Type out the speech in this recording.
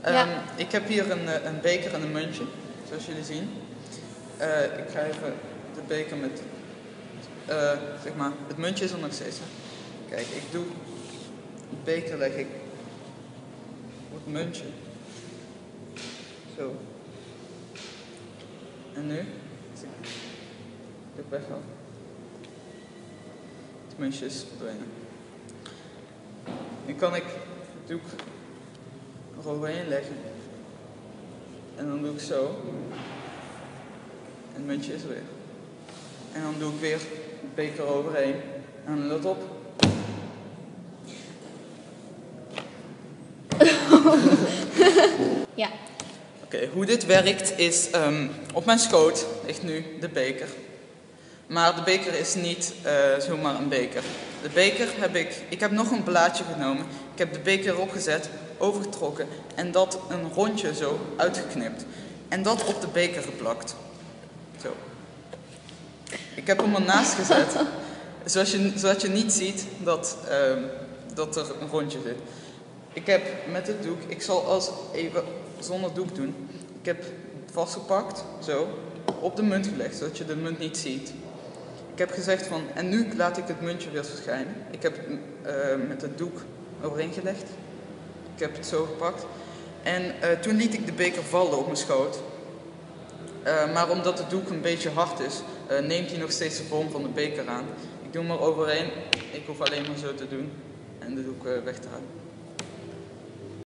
Ik heb hier een beker en een muntje, zoals jullie zien. Ik ga even de beker met, zeg maar, het muntje is er nog steeds. Hè? Kijk, ik doe de beker leg ik op het muntje. Zo. En nu, als ik dit weghaal, het muntje is verdwenen. Nu kan ik het doek eroverheen leggen. En dan doe ik zo. En het muntje is er weer. En dan doe ik weer de beker overheen. En dan let op. Ja. Oké, hoe dit werkt is, op mijn schoot ligt nu de beker. Maar de beker is niet zomaar een beker. De beker ik heb nog een blaadje genomen. Ik heb de beker erop gezet, overgetrokken en dat een rondje zo uitgeknipt. En dat op de beker geplakt. Zo. Ik heb hem ernaast gezet, zodat je niet ziet dat er een rondje zit. Ik heb met het doek, ik zal even zonder doek doen. Ik heb het vastgepakt, zo, op de munt gelegd, zodat je de munt niet ziet. Ik heb gezegd van, en nu laat ik het muntje weer verschijnen. Ik heb het met het doek overheen gelegd. Ik heb het zo gepakt. En toen liet ik de beker vallen op mijn schoot. Maar omdat het doek een beetje hard is, neemt hij nog steeds de vorm van de beker aan. Ik doe hem er overheen. Ik hoef alleen maar zo te doen en de doek weg te halen.